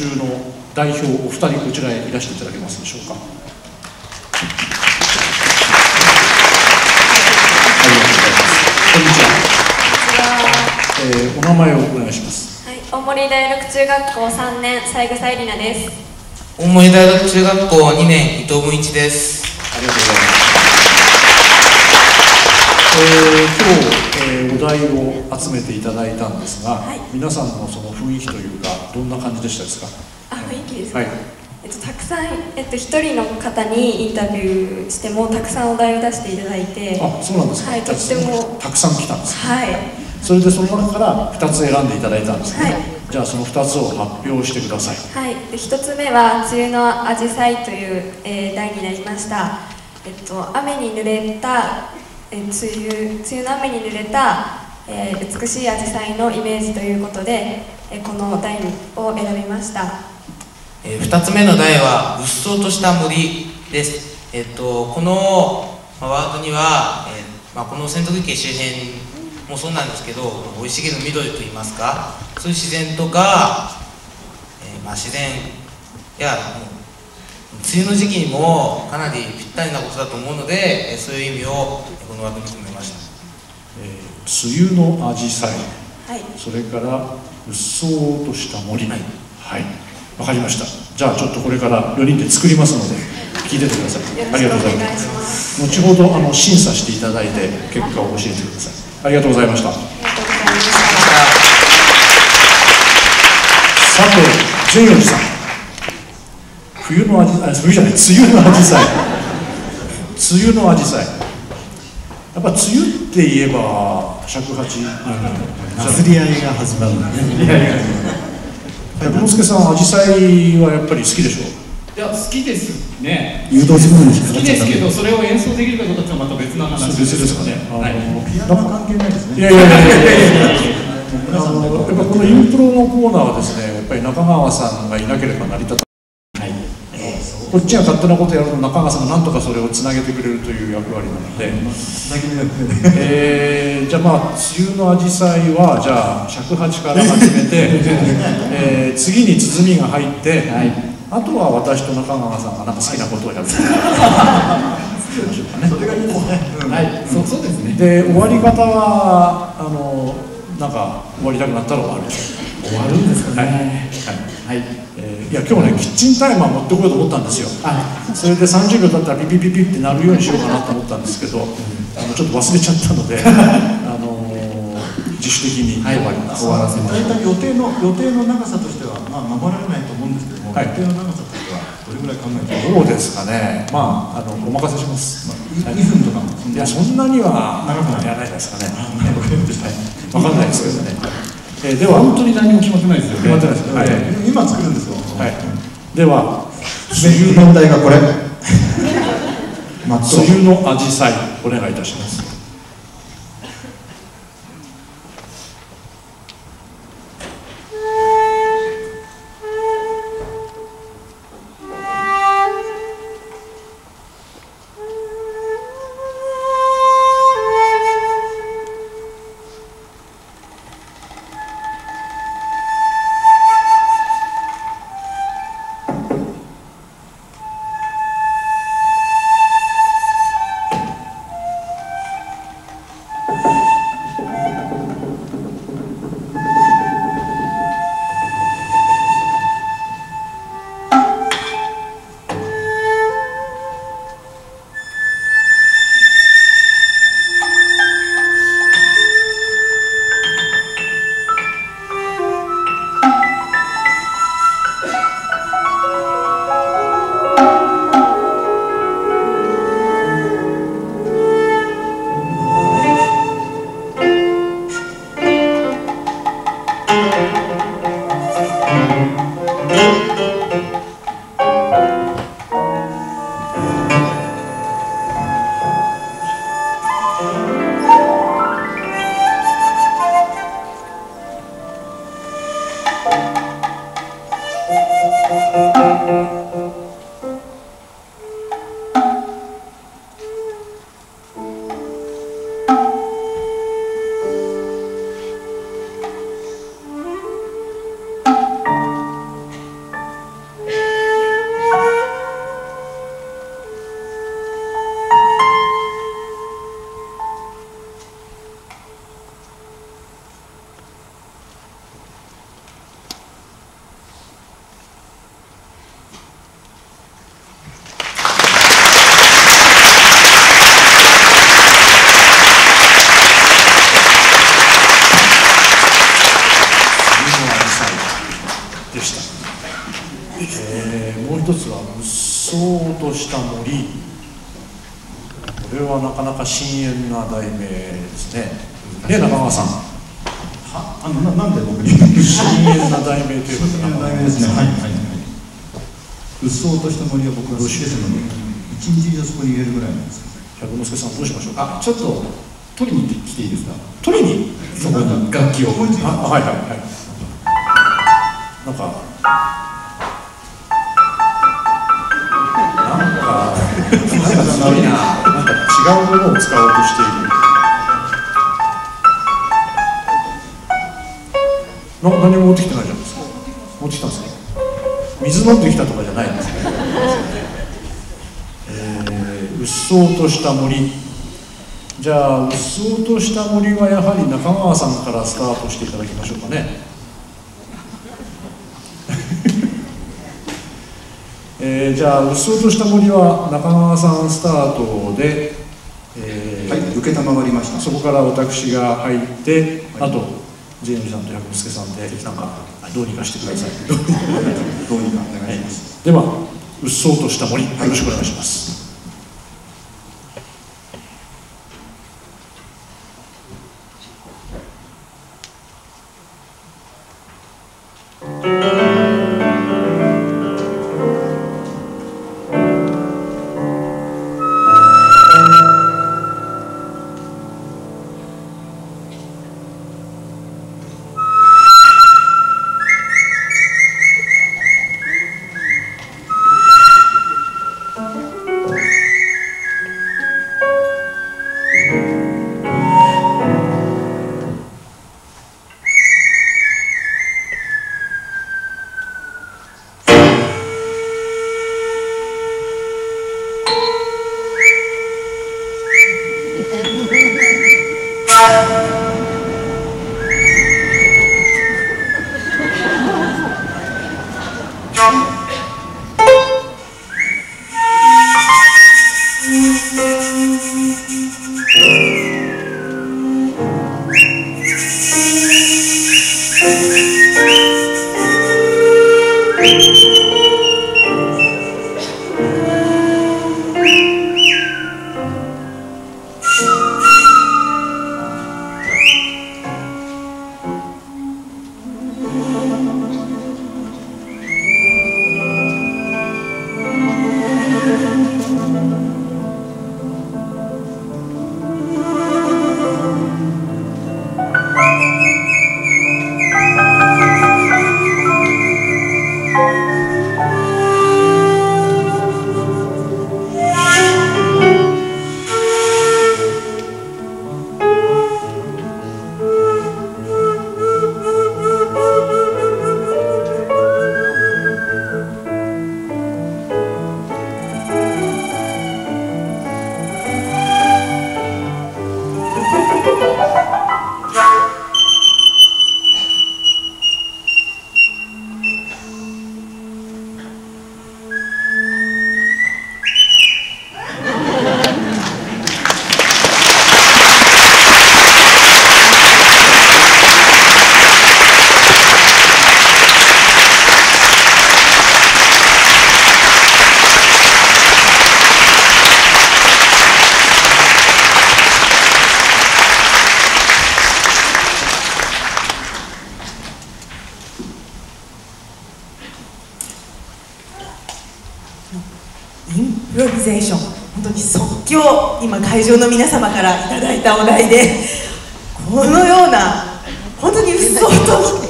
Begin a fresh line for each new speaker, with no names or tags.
中の代表お二人、こちらへいらしていただけますでしょうか。ありがとうございます。こんにちは。お名前をお願いします。
はい、大森第六中学校3年三枝絵里奈です。
大森大学中学校2年伊藤文一です。
ありがとうございます。今日、お題を集めていただいたんですが、はい、皆さんのその雰囲気というかどんな感じでしたですか。
雰囲気ですか。
はい、
たくさん、一人の方にインタビューしてもたくさんお題を出していただいて。
あ、そうなんですか。
はい、とっても
たくさん来たんです。
はい。
それでその中から2つ選んでいただいたんですね。はい、じゃあその2つを発表してください。
はい、1つ目は梅雨のあじさいという、題になりました。雨に濡れた、梅雨の雨に濡れた、美しいあじさいのイメージということで、この題を選びました。
2つ目の題はうっそうとした森です。このワードには、この洗濯池周辺もそうなんですけど、生い茂る緑といいますか、そういう自然とか、自然や梅雨の時期にもかなりぴったりなことだと思うので、そういう意味をこの枠に込めました。
梅雨のあじさい、
はい、
それからうっそうとした森。はい、はい、わかりました。じゃあちょっとこれから4人で作りますので聞いててください。ありがとうございます。後ほど審査していただいて結果を教えてください。ありがとうございました。佐藤善義さん、冬のあじさい、冬じゃない、梅雨のあじさい。梅雨のあじさい。やっぱ梅雨って言えば尺八、
祭り合いが始まるんですね。
百之助さん、あじさいはやっぱり好きでしょ。
いや、好きですね。
誘導自分に
好きですけど、それを演奏できるかどうかってまた別の話
ですかね。
ピアノは関係ないですね。
いやいやいやいやいや。やっぱこのインプロのコーナーはですね、やっぱり中川さんがいなければ成り立たない。こっちが勝手なことをやると中川さんがなんとかそれをつなげてくれるという役割なので。じゃあ梅雨のあじさいはじゃあ尺八から始めて、次に鼓が入って、あとは私と中川さんがなんか好きなことをやる。そ
れがいいですね。
はい、そうですね。
で終わり方はなんか終わりたくなったら終わる。
終わるんですかね。
はい。いや今日ねキッチンタイマー持ってこようと思ったんですよ。それで30秒経ったらピピピピって鳴るようにしようかなと思ったんですけど、ちょっと忘れちゃったので、自主的に終わります。
終わらせます。大体予定の長さとしては守られないと思うんですけども、予定の長さとしてはどれぐらい考えてますか。
どうですかね。お任せします。
2分とか。
いやそんなには長くやらないですかね。わかんないですけどね。では
本当に何も決まってないですよね。
決まってないです。はい。
今作るんですよ。
はい。では
梅雨の題がこれ。
梅雨のあじさいお願いいたします。 もう一つはうっそうとした森。これはなかなか深遠な題名ですね。中川さん。
なんで僕に
深遠な題名ということ
深遠な題名ですね。はいはいはい。うっそうとした森は僕は好きですので、一日中そこに入れるぐらいなんです。
百之助さんどうしましょうか。
ちょっと取りに来ていいですか。
取りに。
そこに楽器を。
はいはいはい。なんかすごいな。なんか違うものを使おうとしている。何も持ってきてないじゃないですか。持ってきたんですか。水飲んできたとかじゃないんですね。うっそうとした森。じゃあうっそうとした森はやはり中川さんからスタートしていただきましょうかね。じゃあうっそうとした森は中川さんスタートで、
はい、受けたまわりました。
そこから私が入って、あとジェームさんと百之助さんでなんかどうにかしてください。
どうにかお願いします。
ではうっそうとした森、よろしくお願いします。
インプロビゼーション、本当に即興、今会場の皆様からいただいたお題でこのような本当にうっそうとし